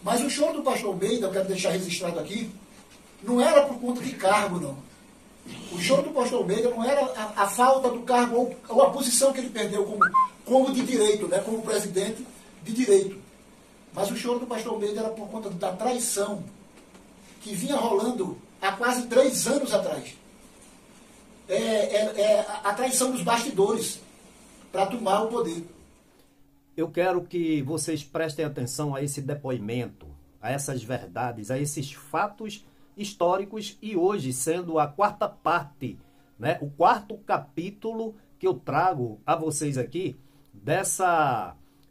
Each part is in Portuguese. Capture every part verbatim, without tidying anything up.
Mas o choro do pastor Almeida, eu quero deixar registrado aqui, não era por conta de cargo, não. O choro do pastor Almeida não era a, a falta do cargo ou, ou a posição que ele perdeu como, como de direito, né, como presidente de direito. Mas o choro do pastor Almeida era por conta da traição que vinha rolando há quase três anos atrás. É, é, é a traição dos bastidores para tomar o poder. Eu quero que vocês prestem atenção a esse depoimento, a essas verdades, a esses fatos históricos e hoje sendo a quarta parte, né, o quarto capítulo que eu trago a vocês aqui dessa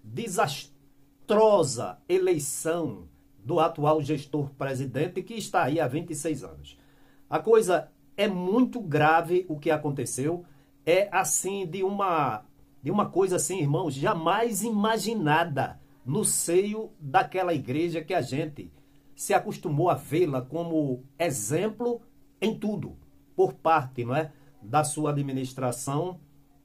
desastrosa eleição do atual gestor presidente que está aí há vinte e seis anos. A coisa é muito grave o que aconteceu, é assim de uma, de uma coisa assim, irmãos, jamais imaginada no seio daquela igreja que a gente se acostumou a vê-la como exemplo em tudo, por parte, não é, da sua administração,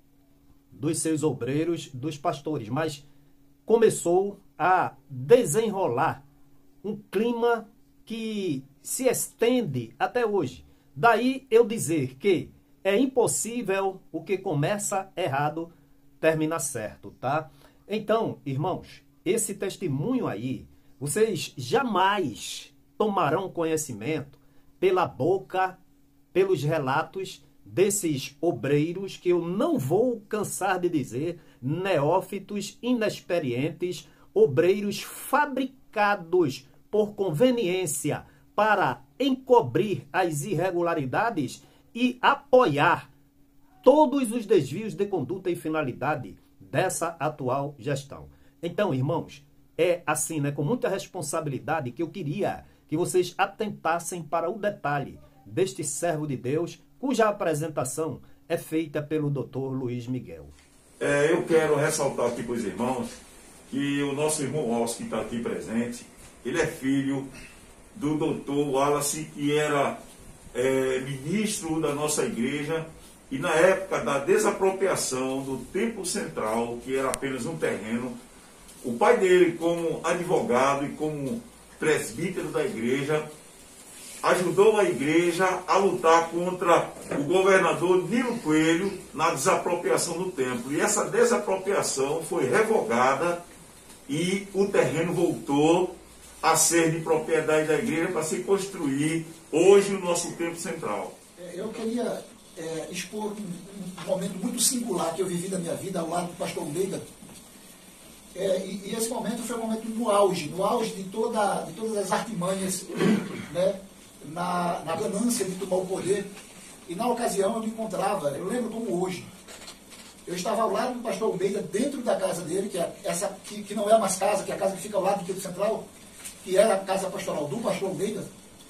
dos seus obreiros, dos pastores. Mas começou a desenrolar um clima que se estende até hoje. Daí eu dizer que é impossível o que começa errado terminar certo, tá? Então, irmãos, esse testemunho aí, vocês jamais tomarão conhecimento pela boca, pelos relatos desses obreiros que eu não vou cansar de dizer, neófitos, inexperientes, obreiros fabricados por conveniência para encobrir as irregularidades e apoiar todos os desvios de conduta e finalidade dessa atual gestão. Então, irmãos, é assim, né, com muita responsabilidade que eu queria que vocês atentassem para o detalhe deste servo de Deus, cuja apresentação é feita pelo doutor Luiz Miguel. É, eu quero ressaltar aqui para os irmãos que o nosso irmão Wallace, que está aqui presente, ele é filho do doutor Wallace, que era é, ministro da nossa igreja, e na época da desapropriação do Templo Central, que era apenas um terreno, o pai dele, como advogado e como presbítero da igreja, ajudou a igreja a lutar contra o governador Nilo Coelho na desapropriação do templo. E essa desapropriação foi revogada e o terreno voltou a ser de propriedade da igreja para se construir hoje o nosso templo central. Eu queria é, expor um, um momento muito singular que eu vivi da minha vida ao lado do pastor Almeida. É, e, e esse momento foi um momento no auge, no auge de, toda, de todas as artimanhas, né, na, na ganância de tomar o poder. E na ocasião eu me encontrava, eu lembro como hoje, eu estava ao lado do pastor Almeida, dentro da casa dele, que, é essa, que, que não é mais casa, que é a casa que fica ao lado do Templo Central, que era a casa pastoral do pastor Almeida.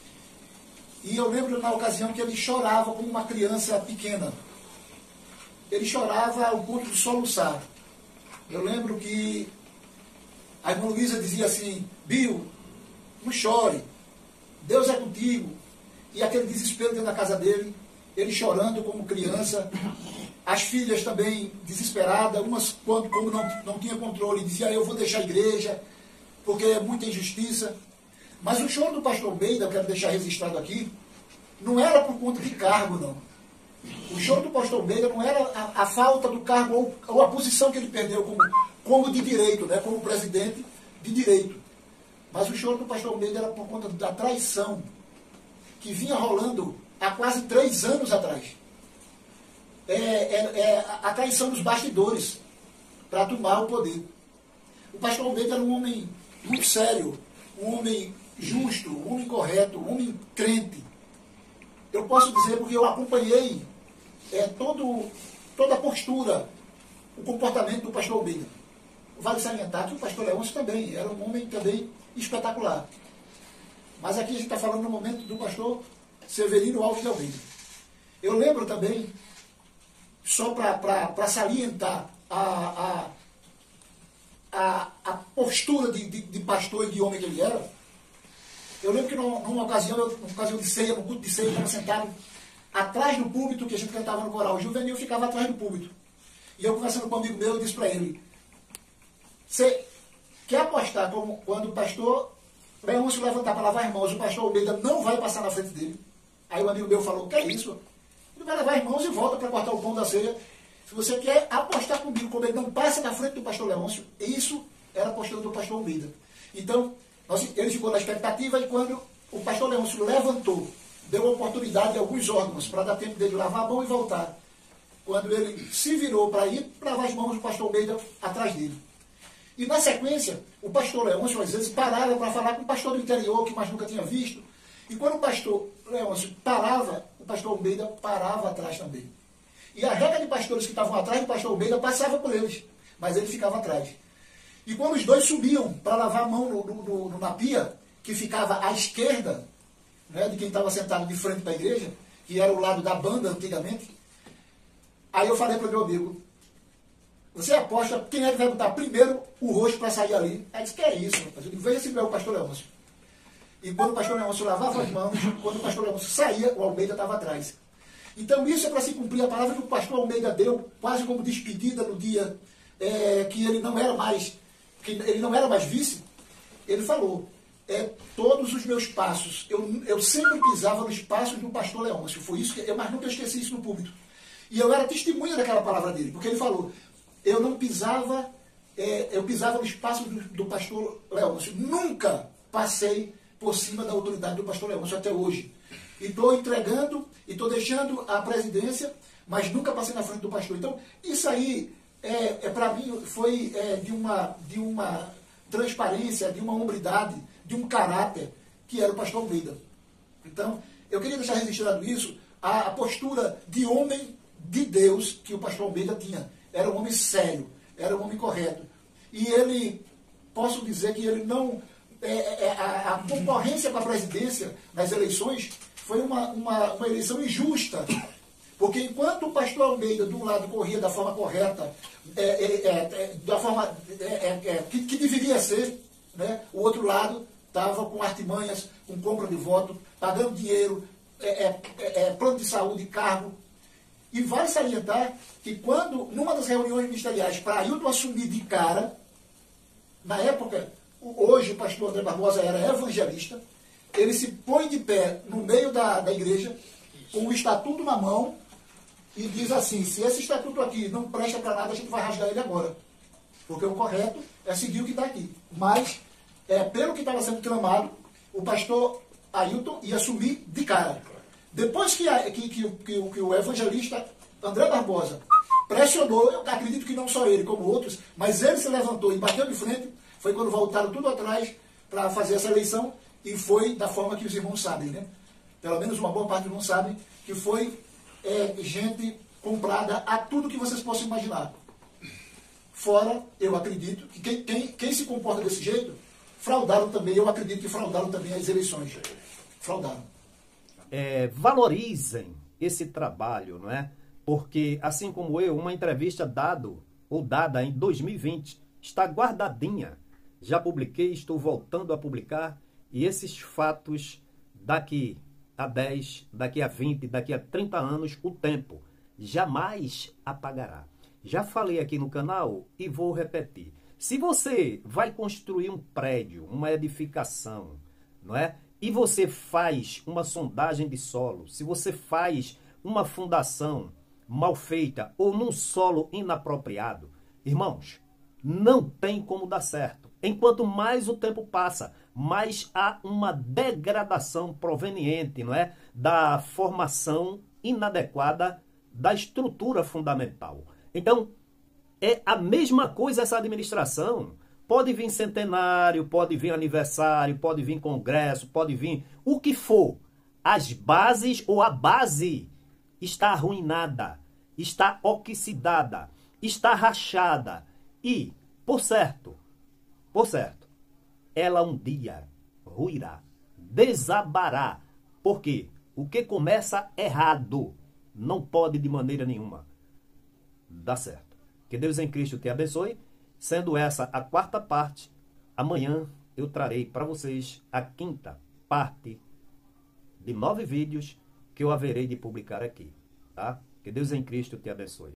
E eu lembro na ocasião que ele chorava como uma criança pequena. Ele chorava ao ponto de soluçar. Eu lembro que a irmã Luísa dizia assim: Bill, não chore, Deus é contigo. E aquele desespero dentro da casa dele, ele chorando como criança, as filhas também desesperadas, umas quando como não, não tinha controle, dizia: eu vou deixar a igreja, porque é muita injustiça. Mas o choro do pastor Almeida, eu quero deixar registrado aqui, não era por conta de cargo, não. O choro do pastor Almeida não era a, a falta do cargo ou, ou a posição que ele perdeu como, como de direito, né, como presidente de direito. Mas o choro do pastor Almeida era por conta da traição que vinha rolando há quase três anos atrás. É, é, é a traição dos bastidores para tomar o poder. O pastor Almeida era um homem muito sério, um homem justo, um homem correto, um homem crente. Eu posso dizer porque eu acompanhei é, todo, toda a postura, o comportamento do pastor Almeida. Vale salientar que o pastor Leôncio também era um homem também espetacular. Mas aqui a gente está falando no momento do pastor Severino Alves de Almeida. Eu lembro também, só para salientar a, a, a, a postura de, de, de pastor e de homem que ele era, eu lembro que numa, numa ocasião, eu, numa ocasião de ceia, no culto de ceia, eu estava sentado atrás do púlpito que a gente cantava no coral. O juvenil ficava atrás do púlpito. E eu conversando com um amigo meu, eu disse para ele: você quer apostar como, quando o pastor Leôncio levantar para lavar as mãos, o pastor Almeida não vai passar na frente dele. Aí um amigo meu falou, que é isso? Ele vai lavar as mãos e volta para cortar o pão da ceia. Se você quer apostar comigo, como ele não passa na frente do pastor Leôncio, isso era a postura do pastor Almeida. Então, nós, ele ficou na expectativa e quando o pastor Leôncio levantou, deu a oportunidade a alguns órgãos para dar tempo dele lavar a mão e voltar. Quando ele se virou para ir para lavar as mãos, o pastor Almeida atrás dele. E na sequência, o pastor Leôncio às vezes parava para falar com o pastor do interior, que mais nunca tinha visto. E quando o pastor Leôncio parava, o pastor Almeida parava atrás também. E a regra de pastores que estavam atrás do pastor Almeida passava por eles, mas ele ficava atrás. E quando os dois subiam para lavar a mão no, no, no, na pia, que ficava à esquerda, né, de quem estava sentado de frente para a igreja, que era o lado da banda antigamente, aí eu falei para o meu amigo, você aposta quem é que vai botar primeiro o rosto para sair ali? Aí disse, que é isso, rapaz? Eu digo, veja se não é o pastor Leôncio. E quando o pastor Leôncio lavava as mãos, quando o pastor Leôncio saía, o Almeida estava atrás. Então isso é para se cumprir a palavra que o pastor Almeida deu, quase como despedida no dia é, que ele não era mais, que ele não era mais vice. Ele falou, é, todos os meus passos, eu, eu sempre pisava nos passos do pastor Leôncio. Foi isso que eu, mas nunca esqueci isso no púlpito. E eu era testemunha daquela palavra dele, porque ele falou, eu não pisava, é, eu pisava nos passos do, do pastor Leôncio. Nunca passei por cima da autoridade do pastor Leôncio até hoje. E estou entregando, e estou deixando a presidência, mas nunca passei na frente do pastor. Então, isso aí, é, é, para mim, foi é, de, uma, de uma transparência, de uma hombridade, de um caráter, que era o pastor Almeida. Então, eu queria deixar registrado isso, a, a postura de homem de Deus que o pastor Almeida tinha. Era um homem sério, era um homem correto. E ele, posso dizer que ele não... É, é, a, a concorrência para a presidência nas eleições foi uma, uma, uma eleição injusta. Porque enquanto o pastor Almeida, de um lado, corria da forma correta, é, é, é, da forma é, é, que, que deveria ser, né, o outro lado estava com artimanhas, com compra de voto, pagando dinheiro, é, é, é, plano de saúde, cargo. E vale salientar que quando, numa das reuniões ministeriais, para Ailton assumir de cara, na época, hoje o pastor André Barbosa era evangelista, ele se põe de pé no meio da, da igreja, com o estatuto na mão, e diz assim, se esse estatuto aqui não presta para nada, a gente vai rasgar ele agora. Porque o correto é seguir o que está aqui. Mas, é, pelo que estava sendo clamado, o pastor Ailton ia assumir de cara. Depois que, a, que, que, que, que o evangelista André Barbosa pressionou, eu acredito que não só ele, como outros, mas ele se levantou e bateu de frente, foi quando voltaram tudo atrás para fazer essa eleição, e foi da forma que os irmãos sabem, né? Pelo menos uma boa parte dos irmãos sabem, que foi é, gente comprada a tudo que vocês possam imaginar. Fora, eu acredito, que quem, quem, quem se comporta desse jeito, fraudaram também, eu acredito que fraudaram também as eleições. Fraudaram. É, valorizem esse trabalho, não é? Porque, assim como eu, uma entrevista dado, ou dada em dois mil e vinte, está guardadinha. Já publiquei, estou voltando a publicar, e esses fatos, daqui a dez, daqui a vinte, daqui a trinta anos, o tempo jamais apagará. Já falei aqui no canal e vou repetir. Se você vai construir um prédio, uma edificação, não é? E você faz uma sondagem de solo, se você faz uma fundação mal feita ou num solo inapropriado, irmãos, não tem como dar certo. Enquanto mais o tempo passa, mais há uma degradação proveniente, não é, da formação inadequada da estrutura fundamental. Então, é a mesma coisa essa administração. Pode vir centenário, pode vir aniversário, pode vir congresso, pode vir o que for. As bases ou a base está arruinada, está oxidada, está rachada e, por certo, por certo, ela um dia ruirá, desabará. Porque o que começa errado não pode de maneira nenhuma dar certo. Que Deus em Cristo te abençoe. Sendo essa a quarta parte, amanhã eu trarei para vocês a quinta parte de nove vídeos que eu haverei de publicar aqui, tá? Que Deus em Cristo te abençoe.